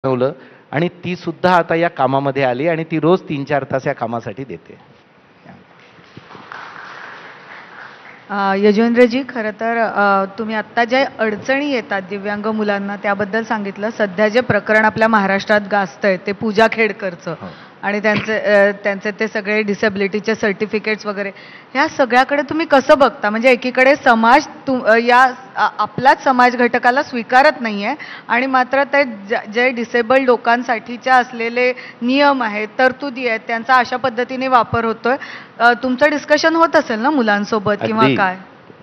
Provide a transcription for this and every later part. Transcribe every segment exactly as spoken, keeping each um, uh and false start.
बनवलं आणि ती सुद्धा आता या कामामध्ये आली आणि ती रोज तीन चार तास या कामासाठी देते. यजुवेंद्रजी, खरं तर तुम्ही आत्ता ज्या अडचणी येतात दिव्यांग मुलांना त्याबद्दल सांगितलं. सध्या जे प्रकरण आपल्या महाराष्ट्रात गाजतंय ते पूजा खेडकरचं आणि त्यांचे त्यांचे ते सगळे डिसेबिलिटीचे सर्टिफिकेट्स वगैरे, ह्या सगळ्याकडे तुम्ही कसं बघता? म्हणजे एकीकडे समाज तु या आपलाच समाज घटकाला स्वीकारत नाही आहे आणि मात्र ते जे डिसेबल्ड लोकांसाठीच्या असलेले नियम आहेत, तरतुदी आहेत, त्यांचा अशा पद्धतीने वापर होतोय. तुमचं डिस्कशन होत असेल ना मुलांसोबत किंवा काय?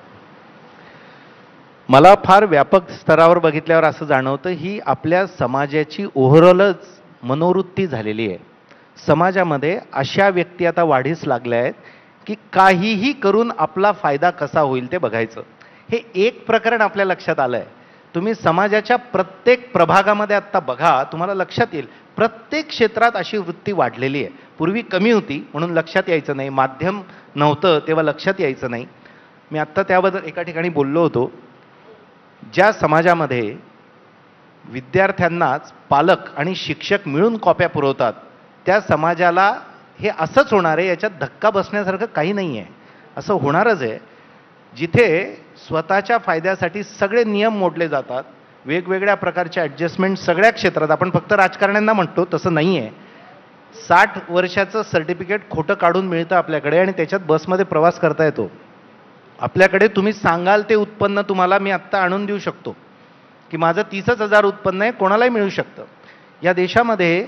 मला फार व्यापक स्तरावर बघितल्यावर असं जाणवतं ही आपल्या समाजाची ओव्हरऑलच मनोवृत्ती झालेली आहे. समाजामध्ये अशा व्यक्ती आता वाढीस लागल्या आहेत की काहीही करून आपला फायदा कसा होईल ते बघायचं. हे एक प्रकरण आपल्या लक्षात आलंय. तुम्ही समाजाच्या प्रत्येक प्रभागामध्ये आता बघा, तुम्हाला लक्षात येईल प्रत्येक क्षेत्रात अशी वृत्ती वाढलेली आहे. पूर्वी कमी होती म्हणून लक्षात यायचं नाही, माध्यम नव्हतं तेव्हा लक्षात यायचं नाही. मी आत्ता त्याबद्दल एका ठिकाणी बोललो होतो. ज्या समाजामध्ये विद्यार्थ्यांनाच पालक आणि शिक्षक मिळून कॉप्या पुरवतात त्या समाजाला हे असंच होणार आहे, याच्यात धक्का बसण्यासारखं काही नाही आहे. असं होणारच आहे. जिथे स्वतःच्या फायद्यासाठी सगळे नियम मोडले जातात, वेगवेगळ्या प्रकारच्या ॲडजस्टमेंट सगळ्या क्षेत्रात, आपण फक्त राजकारण्यांना म्हणतो तसं नाही आहे. साठ वर्षाचं सर्टिफिकेट खोटं काढून मिळतं आपल्याकडे आणि त्याच्यात बसमध्ये प्रवास करता येतो. आपल्याकडे तुम्ही सांगाल ते उत्पन्न तुम्हाला मी आत्ता आणून देऊ शकतो की माझं तीसच हजार उत्पन्न आहे, कोणालाही मिळू शकतं. या देशामध्ये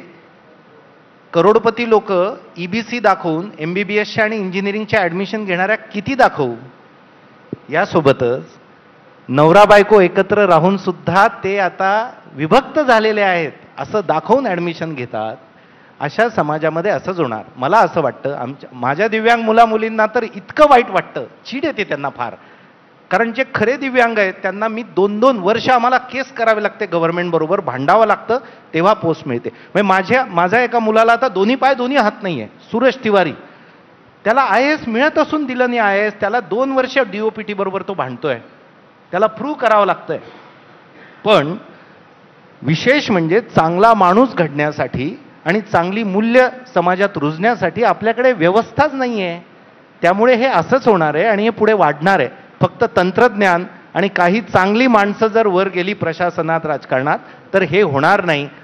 करोडपती लोक ई बी सी दाखवून एम बी बी एसच्या आणि इंजिनिअरिंगच्या ॲडमिशन घेणाऱ्या किती दाखवू. यासोबतच नवरा बायको एकत्र राहून सुद्धा ते आता विभक्त झालेले आहेत असं दाखवून ॲडमिशन घेतात. अशा समाजामध्ये असंच होणार. मला असं वाटतं, आमच्या माझ्या दिव्यांग मुला मुलींना तर इतकं वाईट वाटतं, चीड येते त्यांना फार. कारण जे खरे दिव्यांग आहेत त्यांना मी दोन दोन वर्ष आम्हाला केस करावे लागते, गव्हर्नमेंट बरोबर भांडावं लागतं, तेव्हा पोस्ट मिळते. म्हणजे माझ्या माझ्या एका मुलाला आता दोन्ही पाय दोन्ही हात नाही आहे, सूरज तिवारी. त्याला आय एस मिळत असून दिलं नाही आय एस. त्याला दोन वर्ष डी ओ पी टी बरोबर तो भांडतोय, त्याला प्रूव्ह करावं लागतंय. पण विशेष म्हणजे चांगला माणूस घडण्यासाठी आणि चांगली मूल्य समाजात रुजण्यासाठी आपल्याकडे व्यवस्थाच नाही आहे. त्यामुळे हे असंच होणार आहे आणि हे पुढे वाढणार आहे. फक्त तंत्रज्ञान आणि काही चांगली माणसं जर वर गेली प्रशासनात, राजकारणात, तर हे होणार नाही.